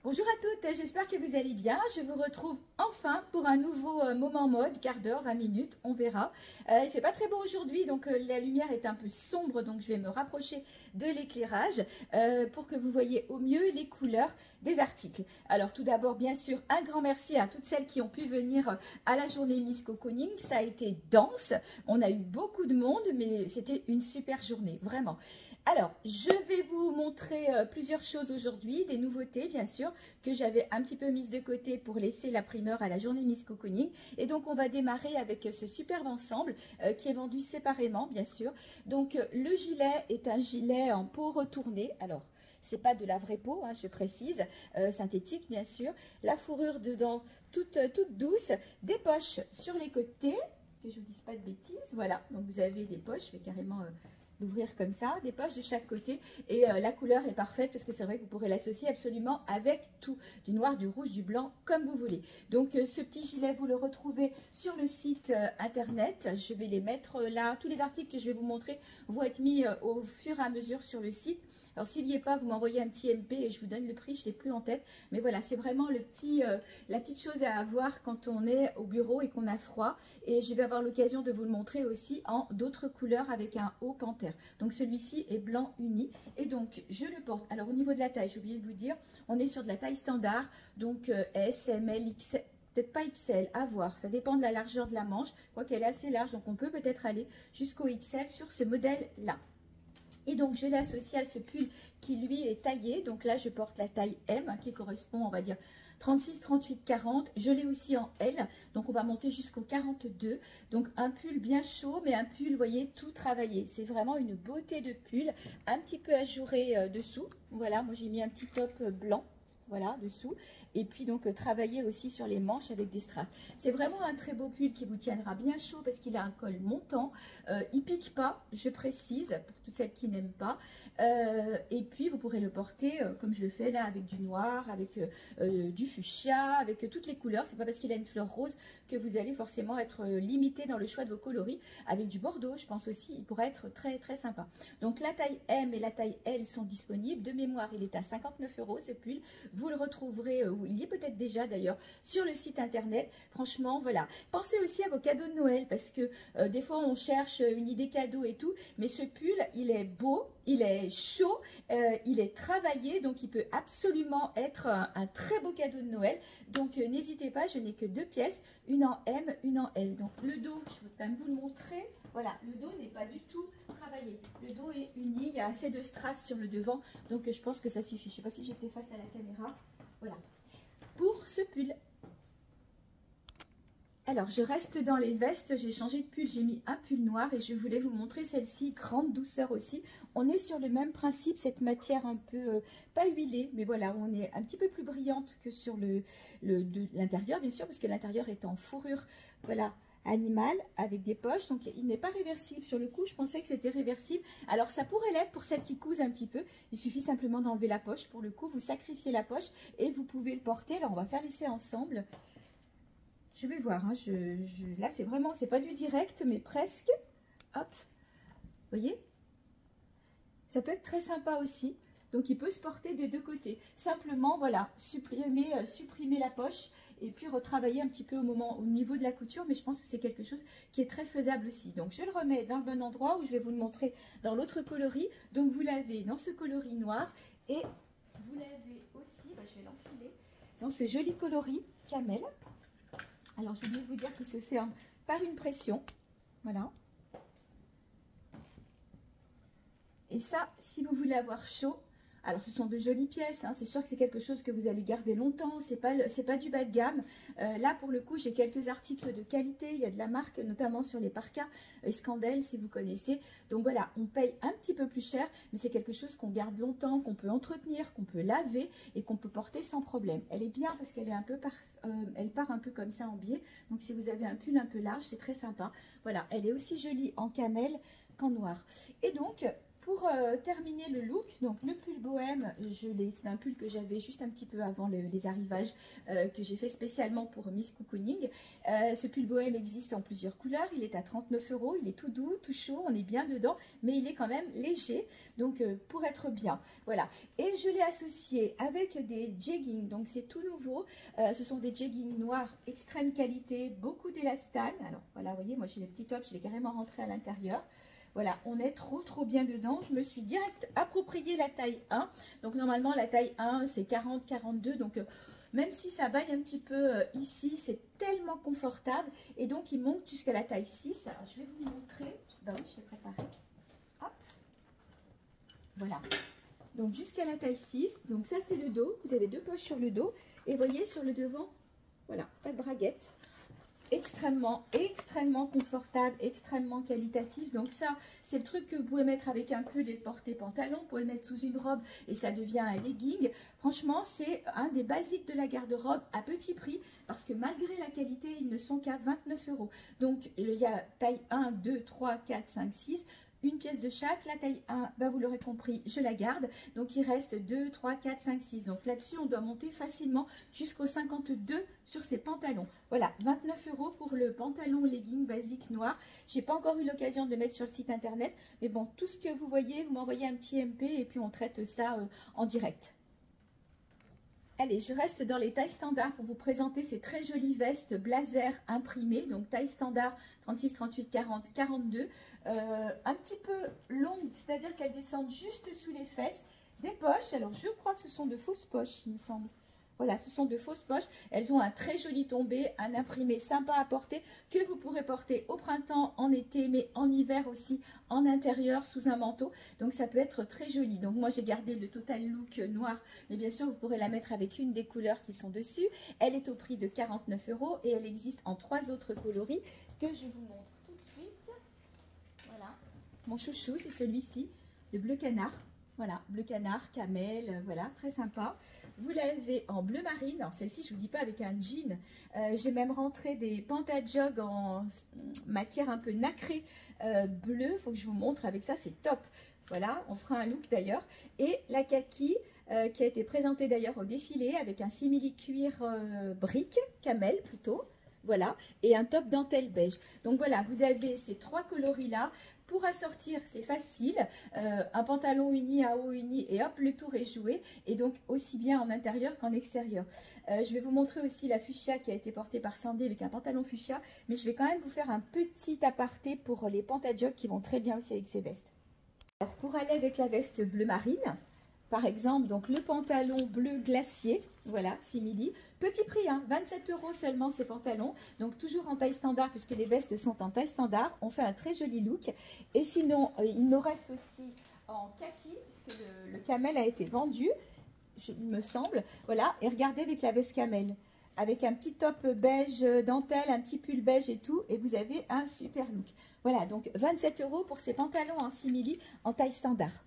Bonjour à toutes, j'espère que vous allez bien. Je vous retrouve enfin pour un nouveau moment mode, quart d'heure, 20 minutes, on verra. Il fait pas très beau aujourd'hui, donc la lumière est un peu sombre, donc je vais me rapprocher de l'éclairage pour que vous voyez au mieux les couleurs des articles. Alors tout d'abord, bien sûr, un grand merci à toutes celles qui ont pu venir à la journée Miss Cocooning. Ça a été dense, on a eu beaucoup de monde, mais c'était une super journée, vraiment. Alors, je vais vous montrer plusieurs choses aujourd'hui, des nouveautés bien sûr, que j'avais un petit peu mises de côté pour laisser la primeur à la journée Miss Cocooning. Et donc, on va démarrer avec ce superbe ensemble qui est vendu séparément bien sûr. Donc, le gilet est un gilet en peau retournée. Alors, c'est pas de la vraie peau, hein, je précise, synthétique bien sûr. La fourrure dedans toute douce, des poches sur les côtés, que je ne vous dise pas de bêtises. Voilà, donc vous avez des poches, je vais carrément l'ouvrir comme ça, des poches de chaque côté et la couleur est parfaite parce que c'est vrai que vous pourrez l'associer absolument avec tout, du noir, du rouge, du blanc, comme vous voulez. Donc ce petit gilet, vous le retrouvez sur le site internet. Je vais les mettre là, tous les articles que je vais vous montrer vont être mis au fur et à mesure sur le site. Alors s'il n'y est pas, vous m'envoyez un petit MP et je vous donne le prix, je ne l'ai plus en tête. Mais voilà, c'est vraiment le petit, la petite chose à avoir quand on est au bureau et qu'on a froid. Et je vais avoir l'occasion de vous le montrer aussi en d'autres couleurs avec un haut panthère. Donc celui-ci est blanc uni. Et donc je le porte. Alors au niveau de la taille, j'ai oublié de vous dire, on est sur de la taille standard. Donc S, M, L, XL. Peut-être pas XL, à voir, ça dépend de la largeur de la manche. Je crois qu'elle est assez large, donc on peut peut-être aller jusqu'au XL sur ce modèle-là. Et donc, je l'ai associé à ce pull qui, lui, est taillé. Donc là, je porte la taille M, hein, qui correspond, on va dire, 36, 38, 40. Je l'ai aussi en L. Donc, on va monter jusqu'au 42. Donc, un pull bien chaud, mais un pull, vous voyez, tout travaillé. C'est vraiment une beauté de pull. Un petit peu ajouré dessous. Voilà, moi, j'ai mis un petit top blanc. Voilà, dessous. Et puis, donc, travailler aussi sur les manches avec des strass. C'est vraiment un très beau pull qui vous tiendra bien chaud parce qu'il a un col montant. Il pique pas, je précise, pour toutes celles qui n'aiment pas. Et puis, vous pourrez le porter, comme je le fais là, avec du noir, avec du fuchsia, avec toutes les couleurs. C'est pas parce qu'il a une fleur rose que vous allez forcément être limité dans le choix de vos coloris. Avec du bordeaux, je pense aussi, il pourrait être très, très sympa. Donc, la taille M et la taille L sont disponibles. De mémoire, il est à 59 € ce pull. Vous le retrouverez, ou il y est peut-être déjà d'ailleurs, sur le site internet. Franchement, voilà. Pensez aussi à vos cadeaux de Noël parce que des fois, on cherche une idée cadeau et tout. Mais ce pull, il est beau, il est chaud, il est travaillé. Donc, il peut absolument être un très beau cadeau de Noël. Donc, n'hésitez pas, je n'ai que 2 pièces, une en M, une en L. Donc, le dos, je vais quand même vous le montrer. Voilà, le dos n'est pas du tout travaillé. Le dos est uni, il y a assez de strass sur le devant, donc je pense que ça suffit. Je ne sais pas si j'étais face à la caméra. Voilà, pour ce pull. Alors, je reste dans les vestes, j'ai changé de pull, j'ai mis un pull noir et je voulais vous montrer celle-ci, grande douceur aussi. On est sur le même principe, cette matière un peu, pas huilée, mais voilà, on est un petit peu plus brillante que sur l'intérieur, bien sûr, parce que l'intérieur est en fourrure, voilà, animal avec des poches, donc il n'est pas réversible. Sur le coup, je pensais que c'était réversible. Alors, ça pourrait l'être pour celles qui cousent un petit peu. Il suffit simplement d'enlever la poche. Pour le coup, vous sacrifiez la poche et vous pouvez le porter. Alors, on va faire l'essai ensemble. Je vais voir, hein, là c'est vraiment, c'est pas du direct, mais presque. Hop, vous voyez? Ça peut être très sympa aussi. Donc il peut se porter des deux côtés. Simplement, voilà, supprimer la poche et puis retravailler un petit peu au niveau de la couture. Mais je pense que c'est quelque chose qui est très faisable aussi. Donc je le remets dans le bon endroit où je vais vous le montrer dans l'autre coloris. Donc vous l'avez dans ce coloris noir et vous l'avez aussi, je vais l'enfiler, dans ce joli coloris camel. Alors, je vais vous dire qu'il se fait par une pression. Voilà. Et ça, si vous voulez avoir chaud, alors ce sont de jolies pièces. Hein, c'est sûr que c'est quelque chose que vous allez garder longtemps. C'est pas du bas de gamme. Là, pour le coup, j'ai quelques articles de qualité. Il y a de la marque, notamment sur les parkas. Scandale, si vous connaissez. Donc voilà, on paye un petit peu plus cher, mais c'est quelque chose qu'on garde longtemps, qu'on peut entretenir, qu'on peut laver et qu'on peut porter sans problème. Elle est bien parce qu'elle est un peu elle part un peu comme ça en biais. Donc si vous avez un pull un peu large, c'est très sympa. Voilà, elle est aussi jolie en camel qu'en noir. Et donc, pour terminer le look, donc le pull bohème, c'est un pull que j'avais juste un petit peu avant les arrivages, que j'ai fait spécialement pour Miss Cocooning. Ce pull bohème existe en plusieurs couleurs, il est à 39 €, il est tout doux, tout chaud, on est bien dedans, mais il est quand même léger, donc pour être bien, voilà. Et je l'ai associé avec des jeggings, donc c'est tout nouveau, ce sont des jeggings noirs extrême qualité, beaucoup d'élastane. Alors voilà, vous voyez, moi j'ai les petits tops, je l'ai carrément rentré à l'intérieur. Voilà, on est trop bien dedans. Je me suis direct approprié la taille 1. Donc normalement la taille 1 c'est 40-42. Donc même si ça baille un petit peu ici, c'est tellement confortable. Et donc il monte jusqu'à la taille 6. Alors je vais vous montrer. Ben oui, je l'ai préparé. Hop. Voilà. Donc jusqu'à la taille 6. Donc ça c'est le dos. Vous avez deux poches sur le dos. Et voyez sur le devant, voilà, pas de braguette. Extrêmement confortable, extrêmement qualitatif. Donc ça, c'est le truc que vous pouvez mettre avec un pull et le porter pantalon. Vous pouvez le mettre sous une robe et ça devient un legging. Franchement, c'est un des basiques de la garde-robe à petit prix parce que malgré la qualité, ils ne sont qu'à 29 €. Donc, il y a taille 1, 2, 3, 4, 5, 6. Une pièce de chaque. La taille 1, bah vous l'aurez compris, je la garde. Donc, il reste 2, 3, 4, 5, 6. Donc, là-dessus, on doit monter facilement jusqu'au 52 sur ces pantalons. Voilà, 29 € pour le pantalon legging basique noir. Je n'ai pas encore eu l'occasion de le mettre sur le site internet. Mais bon, tout ce que vous voyez, vous m'envoyez un petit MP et puis on traite ça en direct. Allez, je reste dans les tailles standards pour vous présenter ces très jolies vestes blazer imprimées. Donc, taille standard 36, 38, 40, 42. Un petit peu longues, c'est-à-dire qu'elles descendent juste sous les fesses. Des poches, alors je crois que ce sont de fausses poches, il me semble. Voilà, ce sont de fausses poches. Elles ont un très joli tombé, un imprimé sympa à porter que vous pourrez porter au printemps, en été, mais en hiver aussi, en intérieur, sous un manteau. Donc, ça peut être très joli. Donc, moi, j'ai gardé le total look noir. Mais bien sûr, vous pourrez la mettre avec une des couleurs qui sont dessus. Elle est au prix de 49 € et elle existe en 3 autres coloris que je vous montre tout de suite. Voilà. Mon chouchou, c'est celui-ci, le bleu canard. Voilà, bleu canard, camel, voilà, très sympa. Vous l'avez en bleu marine. Alors celle-ci, je ne vous dis pas avec un jean. J'ai même rentré des pantajogs en matière un peu nacrée bleu. Il faut que je vous montre avec ça, c'est top. Voilà, on fera un look d'ailleurs. Et la kaki qui a été présentée d'ailleurs au défilé avec un simili cuir brique, camel plutôt. Voilà, et un top dentelle beige. Donc voilà, vous avez ces trois coloris-là. Pour assortir, c'est facile. Un pantalon uni, un haut uni, et hop, le tour est joué. Et donc, aussi bien en intérieur qu'en extérieur. Je vais vous montrer aussi la fuchsia qui a été portée par Sandy avec un pantalon fuchsia. Mais je vais quand même vous faire un petit aparté pour les pantajogs qui vont très bien aussi avec ces vestes. Alors, pour aller avec la veste bleu marine, par exemple, donc le pantalon bleu glacier, voilà, simili. Petit prix, hein, 27 € seulement ces pantalons. Donc toujours en taille standard puisque les vestes sont en taille standard. On fait un très joli look. Et sinon, il me reste aussi en kaki puisque le camel a été vendu, il me semble. Voilà, et regardez avec la veste camel. Avec un petit top beige dentelle, un petit pull beige et tout. Et vous avez un super look. Voilà, donc 27 € pour ces pantalons en simili en taille standard.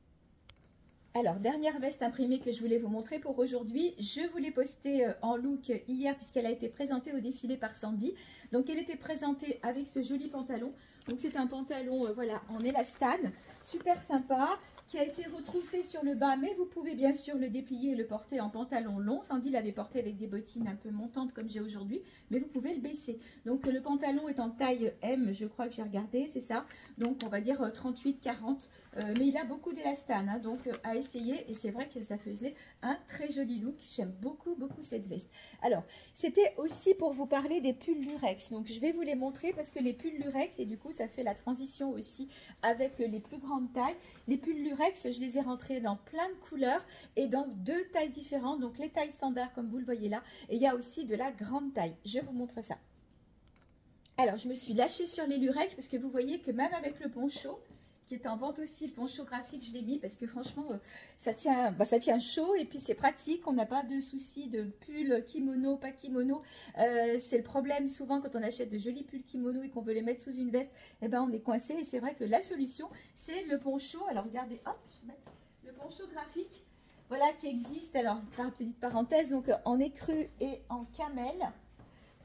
Alors, dernière veste imprimée que je voulais vous montrer pour aujourd'hui. Je vous l'ai postée en look hier puisqu'elle a été présentée au défilé par Sandy. Donc, elle était présentée avec ce joli pantalon. Donc, c'est un pantalon voilà, en élastane, super sympa, qui a été retroussé sur le bas. Mais vous pouvez bien sûr le déplier et le porter en pantalon long. Sandy l'avait porté avec des bottines un peu montantes comme j'ai aujourd'hui. Mais vous pouvez le baisser. Donc, le pantalon est en taille M, je crois que j'ai regardé, c'est ça. Donc, on va dire 38-40. Mais il a beaucoup d'élastane, hein, donc à essayer. Et c'est vrai que ça faisait un très joli look. J'aime beaucoup cette veste. Alors, c'était aussi pour vous parler des pulls lurex. Donc, je vais vous les montrer parce que les pulls lurex, et du coup, ça fait la transition aussi avec les plus grandes tailles. Les pulls lurex, je les ai rentrés dans plein de couleurs et dans deux tailles différentes. Donc, les tailles standards, comme vous le voyez là. Et il y a aussi de la grande taille. Je vous montre ça. Alors, je me suis lâchée sur les lurex parce que vous voyez que même avec le poncho, qui est en vente aussi, le poncho graphique, je l'ai mis parce que franchement, ça tient chaud et puis c'est pratique. On n'a pas de souci de pull, kimono, pas kimono. C'est le problème souvent quand on achète de jolis pulls kimono et qu'on veut les mettre sous une veste, eh ben on est coincé. Et c'est vrai que la solution, c'est le poncho. Alors regardez, hop, je vais mettre le poncho graphique, voilà, qui existe. Alors, par petite parenthèse, donc en écru et en camel.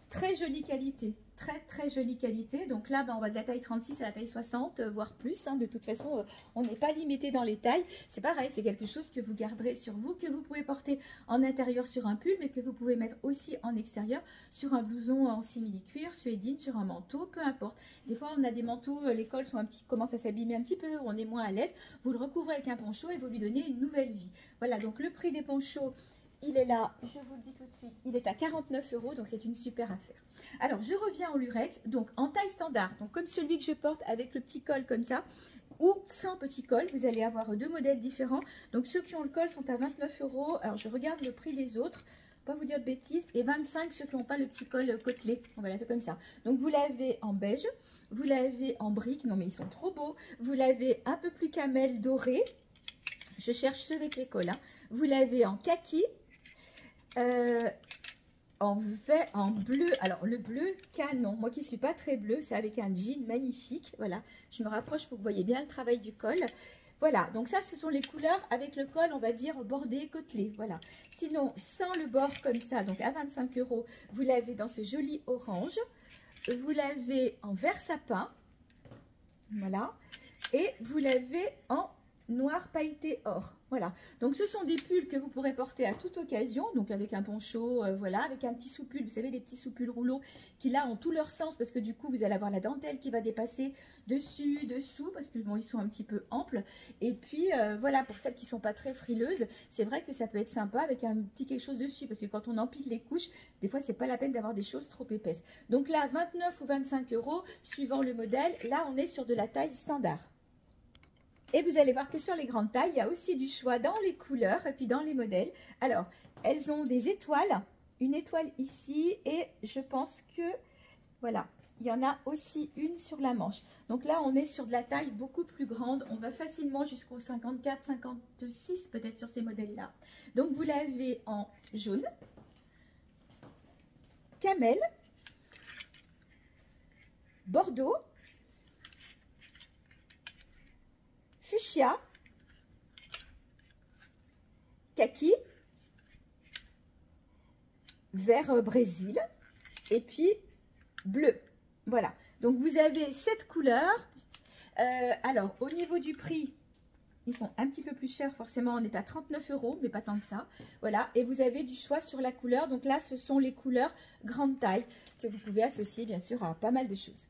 Très jolie qualité, très jolie qualité. Donc là, ben, on va de la taille 36 à la taille 60, voire plus. Hein. De toute façon, on n'est pas limité dans les tailles. C'est pareil, c'est quelque chose que vous garderez sur vous, que vous pouvez porter en intérieur sur un pull, mais que vous pouvez mettre aussi en extérieur sur un blouson en simili-cuir, suédine, sur un manteau, peu importe. Des fois, on a des manteaux, les cols sont commencent à s'abîmer un petit peu, on est moins à l'aise. Vous le recouvrez avec un poncho et vous lui donnez une nouvelle vie. Voilà, donc le prix des ponchos, il est là, je vous le dis tout de suite, il est à 49 €, donc c'est une super affaire. Alors, je reviens au lurex, donc en taille standard, donc comme celui que je porte avec le petit col comme ça, ou sans petit col, vous allez avoir deux modèles différents. Donc, ceux qui ont le col sont à 29 €. Alors, je regarde le prix des autres, pas vous dire de bêtises, et 25 ceux qui n'ont pas le petit col côtelé. On va la faire comme ça. Donc, vous l'avez en beige, vous l'avez en brique, non mais ils sont trop beaux. Vous l'avez un peu plus camel doré. Je cherche ceux avec les cols. Hein. Vous l'avez en kaki. En bleu, alors le bleu canon, moi qui ne suis pas très bleu, c'est avec un jean magnifique, voilà, je me rapproche pour que vous voyez bien le travail du col, voilà, donc ça ce sont les couleurs avec le col, on va dire bordé, côtelé, voilà, sinon sans le bord comme ça, donc à 25 €, vous l'avez dans ce joli orange, vous l'avez en vert sapin, voilà, et vous l'avez en noir pailleté or. Voilà, donc ce sont des pulls que vous pourrez porter à toute occasion, donc avec un poncho, voilà, avec un petit sous-pull, vous savez les petits sous-pulls rouleaux qui là ont tout leur sens parce que du coup vous allez avoir la dentelle qui va dépasser dessus, dessous, parce que bon ils sont un petit peu amples, et puis voilà, pour celles qui sont pas très frileuses, c'est vrai que ça peut être sympa avec un petit quelque chose dessus, parce que quand on empile les couches, des fois c'est pas la peine d'avoir des choses trop épaisses. Donc là 29 ou 25 € suivant le modèle, là on est sur de la taille standard. Et vous allez voir que sur les grandes tailles, il y a aussi du choix dans les couleurs et puis dans les modèles. Alors, elles ont des étoiles, une étoile ici et je pense que, voilà, il y en a aussi une sur la manche. Donc là, on est sur de la taille beaucoup plus grande. On va facilement jusqu'au 54, 56 peut-être sur ces modèles-là. Donc, vous l'avez en jaune, camel, bordeaux, fuchsia, kaki, vert Brésil et puis bleu. Voilà, donc vous avez cette couleur. Alors, au niveau du prix, ils sont un petit peu plus chers, forcément, on est à 39 €, mais pas tant que ça. Voilà, et vous avez du choix sur la couleur. Donc là, ce sont les couleurs grande taille que vous pouvez associer, bien sûr, à pas mal de choses.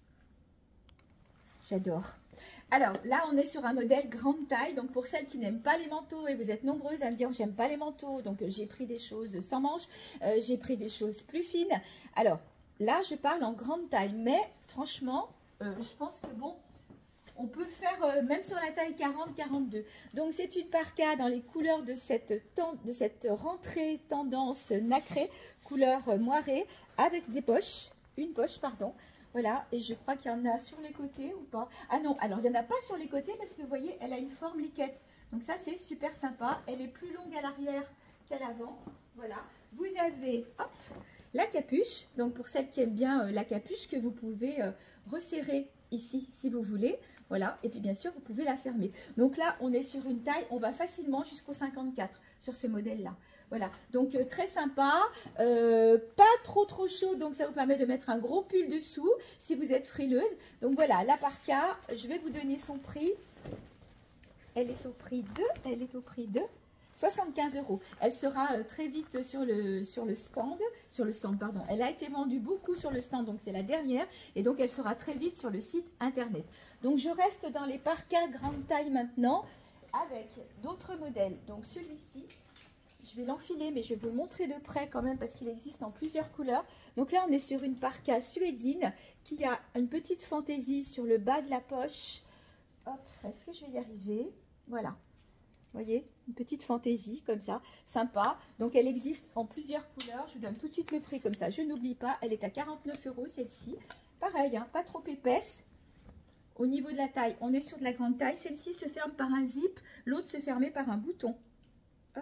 J'adore. Alors là, on est sur un modèle grande taille. Donc pour celles qui n'aiment pas les manteaux, et vous êtes nombreuses à me dire j'aime pas les manteaux, donc j'ai pris des choses sans manches, j'ai pris des choses plus fines. Alors là, je parle en grande taille, mais franchement, je pense que bon, on peut faire même sur la taille 40-42. Donc c'est une parka dans les couleurs de cette rentrée tendance nacrée, couleur moirée, avec des poches, une poche, pardon. Voilà, et je crois qu'il y en a sur les côtés ou pas. Ah non, alors il n'y en a pas sur les côtés parce que vous voyez, elle a une forme liquette. Donc ça, c'est super sympa. Elle est plus longue à l'arrière qu'à l'avant. Voilà, vous avez, hop, la capuche. Donc pour celles qui aiment bien la capuche, que vous pouvez resserrer ici si vous voulez. Voilà, et puis bien sûr, vous pouvez la fermer. Donc là, on est sur une taille, on va facilement jusqu'au 54 sur ce modèle-là. Voilà, donc très sympa, pas trop chaud, donc ça vous permet de mettre un gros pull dessous si vous êtes frileuse. Donc voilà, la parka, je vais vous donner son prix. Elle est au prix de 75 €. Elle sera très vite sur le stand, pardon. Elle a été vendue beaucoup sur le stand, donc c'est la dernière, et donc elle sera très vite sur le site internet. Donc je reste dans les parkas grande taille maintenant, avec d'autres modèles. Donc celui-ci, je vais l'enfiler, mais je vais vous le montrer de près quand même parce qu'il existe en plusieurs couleurs. Donc là, on est sur une parka suédine qui a une petite fantaisie sur le bas de la poche. Hop, est-ce que je vais y arriver? Voilà. Vous voyez, une petite fantaisie comme ça, sympa. Donc elle existe en plusieurs couleurs. Je vous donne tout de suite le prix comme ça, je n'oublie pas. Elle est à 49 € celle-ci. Pareil, hein, pas trop épaisse. Au niveau de la taille, on est sur de la grande taille. Celle-ci se ferme par un zip, l'autre se fermait par un bouton. Hop.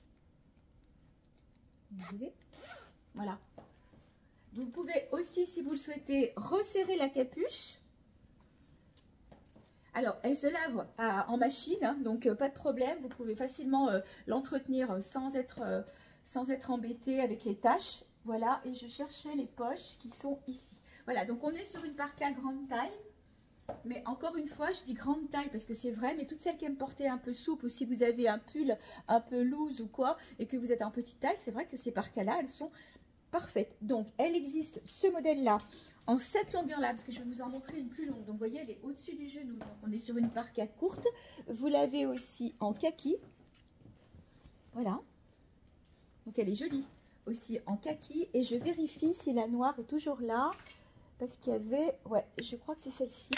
Voilà. Vous pouvez aussi, si vous le souhaitez, resserrer la capuche. Alors, elle se lave en machine, hein, donc pas de problème. Vous pouvez facilement l'entretenir sans être embêté avec les tâches. Voilà, et je cherchais les poches qui sont ici. Voilà, donc on est sur une parka grande taille. Mais encore une fois, je dis grande taille parce que c'est vrai, mais toutes celles qui aiment porter un peu souple, ou si vous avez un pull un peu loose ou quoi, et que vous êtes en petite taille, c'est vrai que ces parkas-là, elles sont parfaites. Donc, elle existe, ce modèle-là, en cette longueur-là, parce que je vais vous en montrer une plus longue. Donc, vous voyez, elle est au-dessus du genou. Donc, on est sur une parka courte. Vous l'avez aussi en kaki. Voilà. Donc, elle est jolie aussi en kaki. Et je vérifie si la noire est toujours là. Parce qu'il y avait... Ouais, je crois que c'est celle-ci.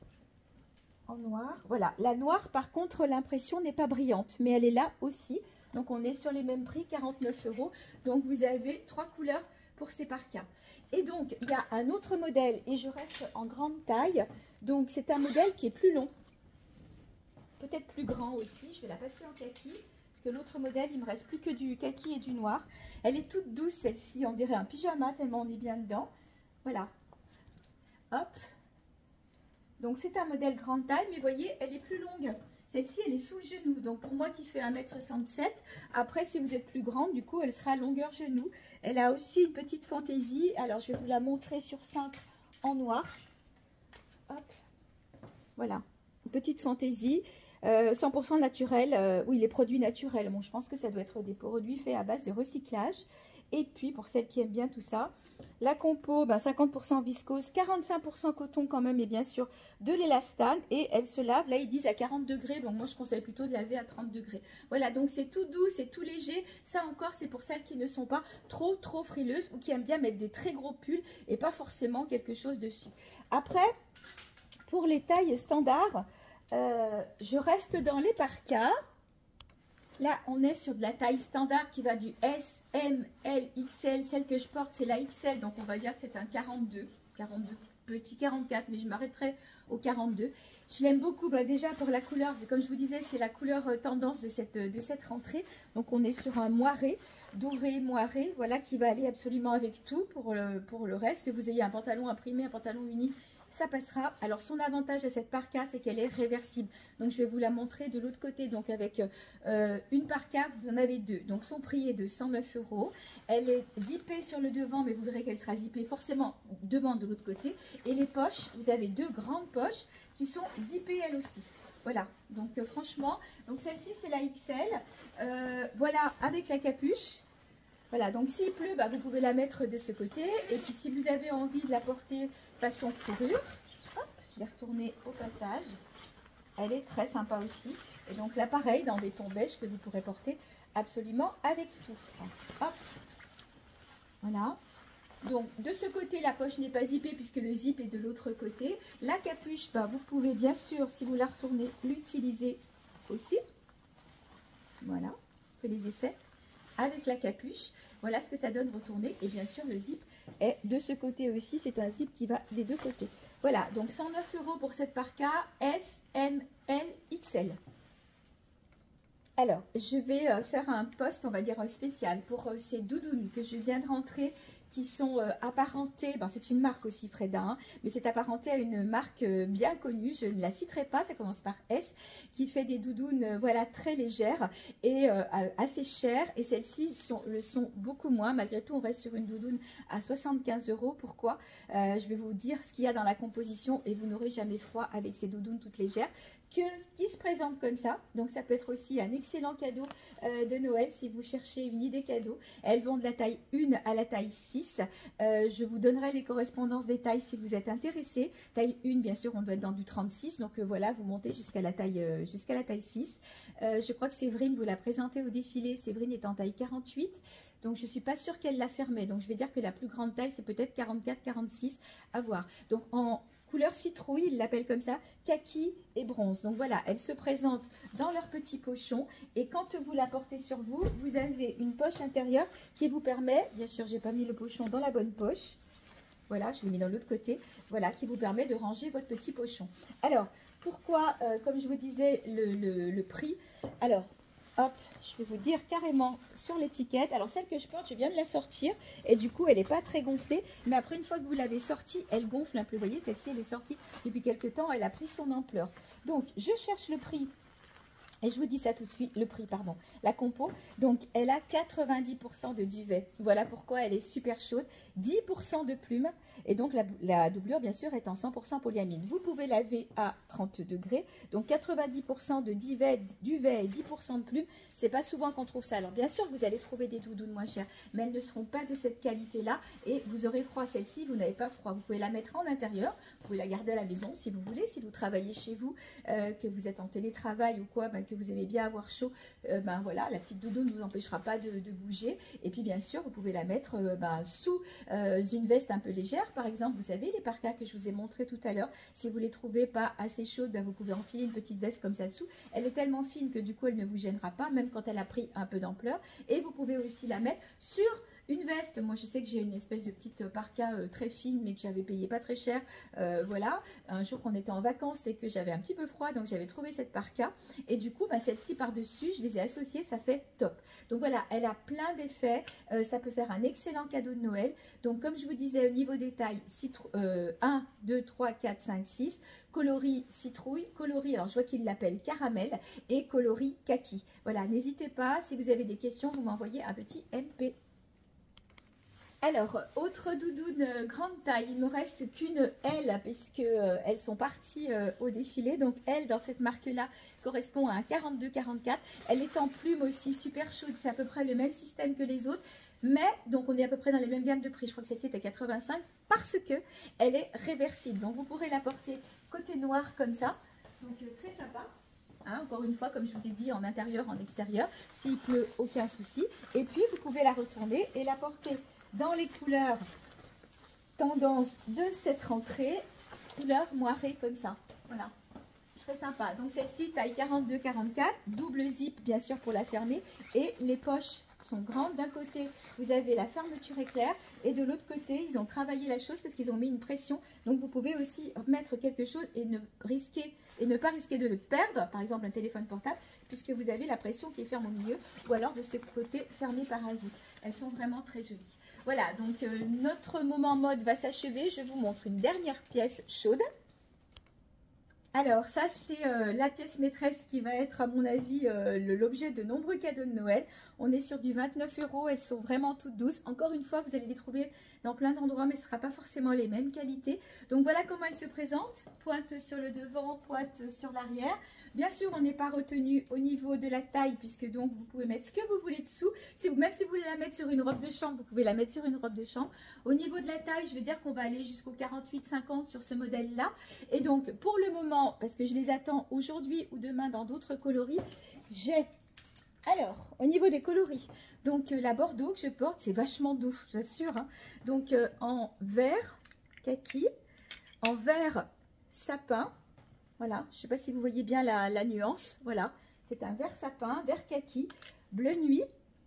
En noir. Voilà. La noire, par contre, l'impression n'est pas brillante. Mais elle est là aussi. Donc, on est sur les mêmes prix, 49 €. Donc, vous avez 3 couleurs pour ces parkas. Et donc, il y a un autre modèle. Et je reste en grande taille. Donc, c'est un modèle qui est plus long. Peut-être plus grand aussi. Je vais la passer en kaki. Parce que l'autre modèle, il me reste plus que du kaki et du noir. Elle est toute douce, celle-ci. On dirait un pyjama tellement on est bien dedans. Voilà. Hop. Donc, c'est un modèle grande taille. Mais vous voyez, elle est plus longue. Celle-ci, elle est sous le genou. Donc, pour moi qui fais 1,67 m, après, si vous êtes plus grande, du coup, elle sera longueur genou. Elle a aussi une petite fantaisie. Alors, je vais vous la montrer sur 5 en noir. Hop. Voilà. Une petite fantaisie. 100% naturel. Oui, les produits naturels. Bon, je pense que ça doit être des produits faits à base de recyclage. Et puis, pour celles qui aiment bien tout ça, la compo, 50% viscose, 45% coton quand même, et bien sûr de l'élastane. Et elle se lave, là ils disent à 40 degrés, donc moi je conseille plutôt de laver à 30 degrés. Voilà, donc c'est tout doux, c'est tout léger. Ça encore, c'est pour celles qui ne sont pas trop frileuses ou qui aiment bien mettre des très gros pulls et pas forcément quelque chose dessus. Après, pour les tailles standards, je reste dans les parkas. Là, on est sur de la taille standard qui va du S, M, L, XL. Celle que je porte, c'est la XL. Donc, on va dire que c'est un 42. 42 petit 44, mais je m'arrêterai au 42. Je l'aime beaucoup, déjà pour la couleur. Comme je vous disais, c'est la couleur tendance de cette rentrée. Donc, on est sur un moiré, doré, moiré, voilà, qui va aller absolument avec tout pour le reste. Que vous ayez un pantalon imprimé, un pantalon uni, ça passera. Alors, son avantage à cette parka, c'est qu'elle est réversible. Donc, je vais vous la montrer de l'autre côté. Donc, avec une parka, vous en avez deux. Donc, son prix est de 109 €. Elle est zippée sur le devant, mais vous verrez qu'elle sera zippée forcément devant de l'autre côté. Et les poches, vous avez deux grandes poches qui sont zippées elles aussi. Voilà, donc franchement, donc celle-ci c'est la XL. Voilà, avec la capuche. Voilà, donc s'il pleut, vous pouvez la mettre de ce côté. Et puis si vous avez envie de la porter façon fourrure, hop, je vais retourner au passage. Elle est très sympa aussi. Et donc là, pareil, dans des tons beige que vous pourrez porter absolument avec tout. Hop, voilà. Donc de ce côté, la poche n'est pas zippée puisque le zip est de l'autre côté. La capuche, vous pouvez bien sûr, si vous la retournez, l'utiliser aussi. Voilà, on fait les essais avec la capuche. Voilà ce que ça donne retourner. Et bien sûr, le zip est de ce côté aussi. C'est un zip qui va des deux côtés. Voilà, donc 109 € pour cette parka S, M, L, XL. Alors, je vais faire un post, on va dire spécial pour ces doudounes que je viens de rentrer, qui sont apparentées, c'est une marque aussi Freda, hein, mais c'est apparenté à une marque bien connue, je ne la citerai pas, ça commence par S, qui fait des doudounes voilà, très légères et assez chères, et celles-ci le sont beaucoup moins. Malgré tout, on reste sur une doudoune à 75 €. Pourquoi? Je vais vous dire ce qu'il y a dans la composition et vous n'aurez jamais froid avec ces doudounes toutes légères qui se présentent comme ça. Donc ça peut être aussi un excellent cadeau de Noël si vous cherchez une idée cadeau. Elles vont de la taille 1 à la taille 6. Je vous donnerai les correspondances des tailles si vous êtes intéressé. Taille 1, bien sûr, on doit être dans du 36. Donc voilà, vous montez jusqu'à la taille 6. Je crois que Séverine vous l'a présenté au défilé. Séverine est en taille 48. Donc, je ne suis pas sûre qu'elle l'a fermé. Donc, je vais dire que la plus grande taille, c'est peut-être 44, 46 à voir. Donc, en couleur citrouille, ils l'appellent comme ça, kaki et bronze. Donc, voilà, elles se présentent dans leur petit pochon. Et quand vous la portez sur vous, vous avez une poche intérieure qui vous permet, bien sûr, je n'ai pas mis le pochon dans la bonne poche. Voilà, je l'ai mis dans l'autre côté. Voilà, qui vous permet de ranger votre petit pochon. Alors, pourquoi, comme je vous disais, le prix? Alors, hop, je vais vous dire carrément sur l'étiquette. Alors, celle que je porte, je viens de la sortir. Et du coup, elle n'est pas très gonflée. Mais après, une fois que vous l'avez sortie, elle gonfle un peu. Vous voyez, celle-ci, elle est sortie depuis quelques temps. Elle a pris son ampleur. Donc, je cherche le prix Et je vous dis ça tout de suite, le prix, pardon. La compo, donc elle a 90% de duvet. Voilà pourquoi elle est super chaude. 10% de plumes. Et donc la doublure, bien sûr, est en 100% polyamide. Vous pouvez laver à 30 degrés. Donc 90% de duvet et 10% de plumes. C'est pas souvent qu'on trouve ça. Alors bien sûr, vous allez trouver des doudounes moins chères, mais elles ne seront pas de cette qualité-là. Et vous aurez froid. Celle-ci, vous n'avez pas froid. Vous pouvez la mettre en intérieur. Vous pouvez la garder à la maison si vous voulez. Si vous travaillez chez vous, que vous êtes en télétravail ou quoi, que vous aimez bien avoir chaud, voilà, la petite doudoune ne vous empêchera pas de bouger. Et puis bien sûr, vous pouvez la mettre sous une veste un peu légère, par exemple, vous savez, les parkas que je vous ai montré tout à l'heure. Si vous les trouvez pas assez chaudes, vous pouvez enfiler une petite veste comme ça dessous. Elle est tellement fine que du coup, elle ne vous gênera pas, même quand elle a pris un peu d'ampleur. Et vous pouvez aussi la mettre sur une veste. Moi, je sais que j'ai une espèce de petite parka très fine, mais que j'avais payé pas très cher. Voilà, un jour qu'on était en vacances et que j'avais un petit peu froid, donc j'avais trouvé cette parka. Et du coup, celle-ci par-dessus, je les ai associées, ça fait top. Donc voilà, elle a plein d'effets. Ça peut faire un excellent cadeau de Noël. Donc comme je vous disais, au niveau des tailles, 1, 2, 3, 4, 5, 6. Coloris citrouille, coloris, alors je vois qu'il l'appelle caramel, et coloris kaki. Voilà, n'hésitez pas, si vous avez des questions, vous m'envoyez un petit MP. Alors, autre doudoune grande taille, il ne me reste qu'une L, puisque elles sont parties au défilé. Donc, elle, dans cette marque-là, correspond à un 42-44. Elle est en plume aussi, super chaude. C'est à peu près le même système que les autres. Mais, donc, on est à peu près dans les mêmes gammes de prix. Je crois que celle-ci est à 85 parce que elle est réversible. Donc, vous pourrez la porter côté noir comme ça. Donc, très sympa. Hein, encore une fois, comme je vous ai dit, en intérieur, en extérieur. S'il pleut, aucun souci. Et puis, vous pouvez la retourner et la porter dans les couleurs tendance de cette rentrée, couleur moirée comme ça. Voilà, très sympa. Donc celle-ci, taille 42-44, double zip bien sûr pour la fermer. Et les poches sont grandes. D'un côté, vous avez la fermeture éclair. Et de l'autre côté, ils ont travaillé la chose parce qu'ils ont mis une pression. Donc vous pouvez aussi mettre quelque chose et ne pas risquer de le perdre. Par exemple, un téléphone portable, puisque vous avez la pression qui est ferme au milieu. Ou alors de ce côté fermé par un zip. Elles sont vraiment très jolies. Voilà, donc notre moment mode va s'achever. Je vous montre une dernière pièce chaude. Alors, ça, c'est la pièce maîtresse qui va être, à mon avis, l'objet de nombreux cadeaux de Noël. On est sur du 29 €. Elles sont vraiment toutes douces. Encore une fois, vous allez les trouver dans plein d'endroits, mais ce ne sera pas forcément les mêmes qualités. Donc, voilà comment elles se présentent. Pointe sur le devant, pointe sur l'arrière. Bien sûr, on n'est pas retenu au niveau de la taille, puisque donc, vous pouvez mettre ce que vous voulez dessous. Même si vous voulez la mettre sur une robe de chambre, vous pouvez la mettre sur une robe de chambre. Au niveau de la taille, je veux dire qu'on va aller jusqu'au 48-50 sur ce modèle-là. Et donc, pour le moment, parce que je les attends aujourd'hui ou demain dans d'autres coloris, j'ai, alors, au niveau des coloris, donc la Bordeaux que je porte, c'est vachement doux, j'assure, hein. Donc, en vert kaki, en vert sapin, voilà, je ne sais pas si vous voyez bien la nuance, voilà, c'est un vert sapin, vert kaki, bleu nuit,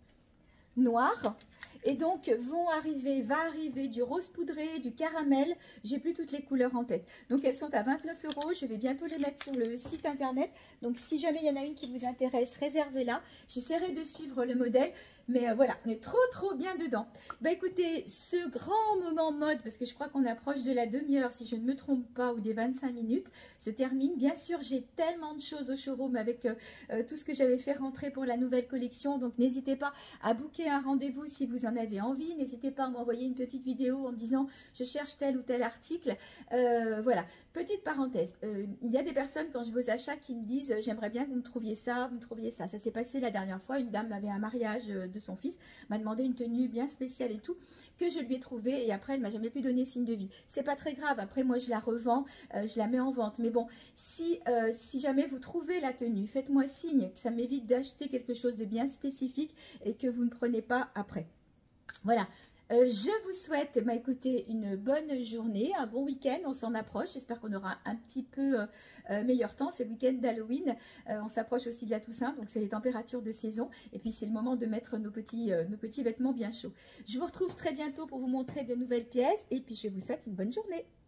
noir. Et donc, va arriver du rose poudré, du caramel. J'ai plus toutes les couleurs en tête. Donc, elles sont à 29 €. Je vais bientôt les mettre sur le site internet. Donc, si jamais il y en a une qui vous intéresse, réservez-la. J'essaierai de suivre le modèle. Mais voilà, on est trop bien dedans. Bah écoutez, ce grand moment mode, parce que je crois qu'on approche de la demi-heure, si je ne me trompe pas, ou des 25 minutes, se termine. Bien sûr, j'ai tellement de choses au showroom avec tout ce que j'avais fait rentrer pour la nouvelle collection. Donc, n'hésitez pas à booker un rendez-vous si vous en avez envie. N'hésitez pas à m'envoyer une petite vidéo en me disant je cherche tel ou tel article. Voilà, petite parenthèse. Il y a des personnes, quand je vais aux achats, qui me disent j'aimerais bien que vous me trouviez ça, vous me trouviez ça. Ça s'est passé la dernière fois. Une dame avait un mariage de son fils, m'a demandé une tenue bien spéciale et tout, que je lui ai trouvé, et après elle m'a jamais plus donné signe de vie. C'est pas très grave, après moi je la revends, je la mets en vente, mais bon, si jamais vous trouvez la tenue, faites-moi signe, que ça m'évite d'acheter quelque chose de bien spécifique et que vous ne prenez pas après. Voilà. Je vous souhaite, écoutez, une bonne journée, un bon week-end, on s'en approche, j'espère qu'on aura un petit peu meilleur temps, c'est le week-end d'Halloween, on s'approche aussi de la Toussaint, donc c'est les températures de saison, et puis c'est le moment de mettre nos petits vêtements bien chauds. Je vous retrouve très bientôt pour vous montrer de nouvelles pièces, et puis je vous souhaite une bonne journée.